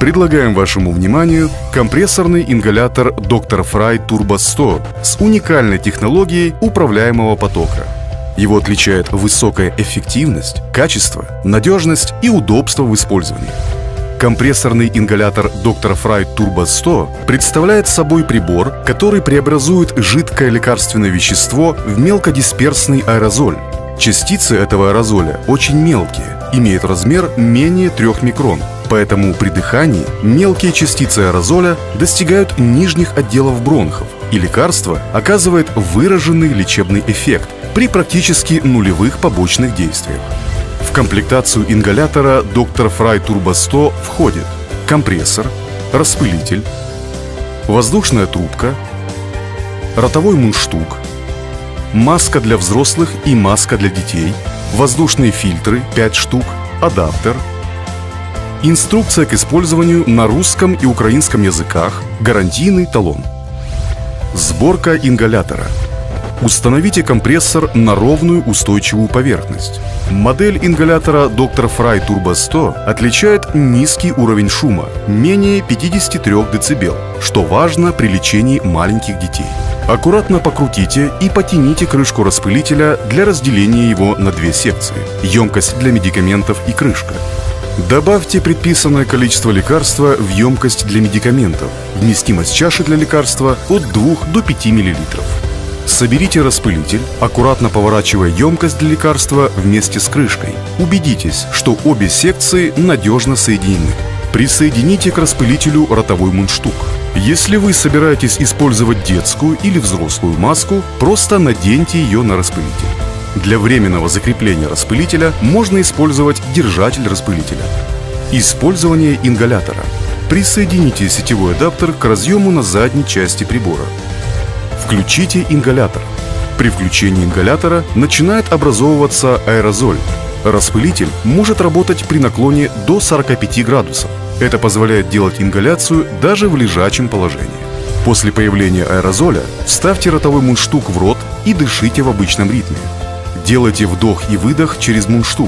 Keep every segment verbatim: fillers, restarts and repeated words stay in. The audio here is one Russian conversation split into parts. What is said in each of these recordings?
Предлагаем вашему вниманию компрессорный ингалятор доктор Fry Turbo сто с уникальной технологией управляемого потока. Его отличает высокая эффективность, качество, надежность и удобство в использовании. Компрессорный ингалятор доктор Fry Turbo сто представляет собой прибор, который преобразует жидкое лекарственное вещество в мелкодисперсный аэрозоль. Частицы этого аэрозоля очень мелкие, имеют размер менее трёх микрон, поэтому при дыхании мелкие частицы аэрозоля достигают нижних отделов бронхов, и лекарство оказывает выраженный лечебный эффект при практически нулевых побочных действиях. В комплектацию ингалятора доктор Fry Turbo сто входит компрессор, распылитель, воздушная трубка, ротовой мундштук, маска для взрослых и маска для детей, воздушные фильтры пять штук, адаптер, инструкция к использованию на русском и украинском языках, гарантийный талон. Сборка ингалятора. Установите компрессор на ровную устойчивую поверхность. Модель ингалятора доктор Fry Turbo сто отличает низкий уровень шума, менее пятидесяти трёх децибел, что важно при лечении маленьких детей. Аккуратно покрутите и потяните крышку распылителя для разделения его на две секции – емкость для медикаментов и крышка. Добавьте предписанное количество лекарства в емкость для медикаментов, вместимость чаши для лекарства от двух до пяти миллилитров. Соберите распылитель, аккуратно поворачивая емкость для лекарства вместе с крышкой. Убедитесь, что обе секции надежно соединены. Присоедините к распылителю ротовой мундштук. Если вы собираетесь использовать детскую или взрослую маску, просто наденьте ее на распылитель. Для временного закрепления распылителя можно использовать держатель распылителя. Использование ингалятора. Присоедините сетевой адаптер к разъему на задней части прибора. Включите ингалятор. При включении ингалятора начинает образовываться аэрозоль. Распылитель может работать при наклоне до сорока пяти градусов. Это позволяет делать ингаляцию даже в лежачем положении. После появления аэрозоля вставьте ротовой мундштук в рот и дышите в обычном ритме. Делайте вдох и выдох через мундштук.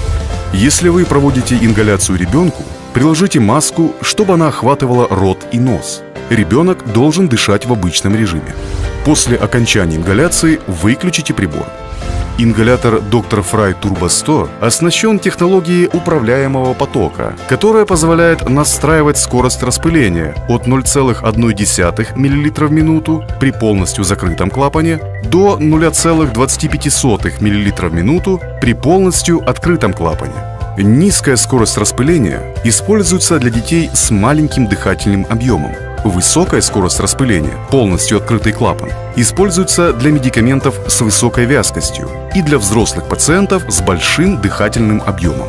Если вы проводите ингаляцию ребенку, приложите маску, чтобы она охватывала рот и нос. Ребенок должен дышать в обычном режиме. После окончания ингаляции выключите прибор. Ингалятор доктор Fry Turbo сто оснащен технологией управляемого потока, которая позволяет настраивать скорость распыления от ноль целых одной десятой миллилитра в минуту при полностью закрытом клапане до ноль целых двадцати пяти сотых миллилитра в минуту при полностью открытом клапане. Низкая скорость распыления используется для детей с маленьким дыхательным объемом. Высокая скорость распыления, полностью открытый клапан, используется для медикаментов с высокой вязкостью и для взрослых пациентов с большим дыхательным объемом.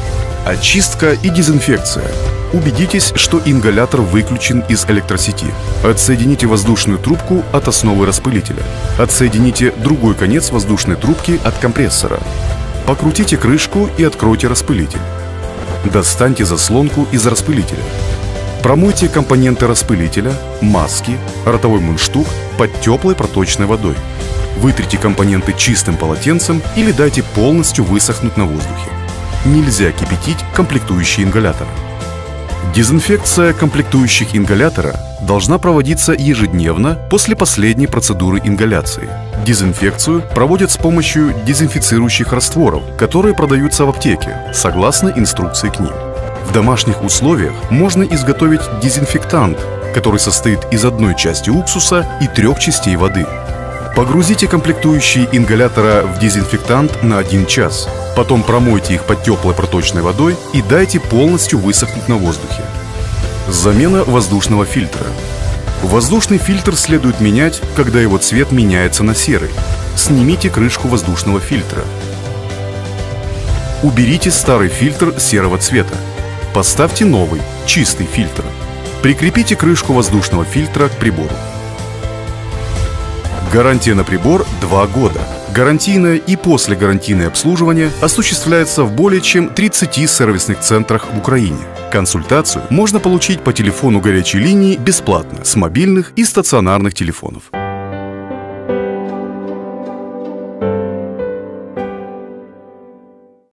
Очистка и дезинфекция. Убедитесь, что ингалятор выключен из электросети. Отсоедините воздушную трубку от основы распылителя. Отсоедините другой конец воздушной трубки от компрессора. Покрутите крышку и откройте распылитель. Достаньте заслонку из распылителя. Промойте компоненты распылителя, маски, ротовой мундштук под теплой проточной водой. Вытрите компоненты чистым полотенцем или дайте полностью высохнуть на воздухе. Нельзя кипятить комплектующие ингалятора. Дезинфекция комплектующих ингалятора должна проводиться ежедневно после последней процедуры ингаляции. Дезинфекцию проводят с помощью дезинфицирующих растворов, которые продаются в аптеке, согласно инструкции к ним. В домашних условиях можно изготовить дезинфектант, который состоит из одной части уксуса и трех частей воды. Погрузите комплектующие ингалятора в дезинфектант на один час. Потом промойте их под теплой проточной водой и дайте полностью высохнуть на воздухе. Замена воздушного фильтра. Воздушный фильтр следует менять, когда его цвет меняется на серый. Снимите крышку воздушного фильтра. Уберите старый фильтр серого цвета. Поставьте новый, чистый фильтр. Прикрепите крышку воздушного фильтра к прибору. Гарантия на прибор два года. Гарантийное и послегарантийное обслуживание осуществляется в более чем тридцати сервисных центрах в Украине. Консультацию можно получить по телефону горячей линии бесплатно с мобильных и стационарных телефонов.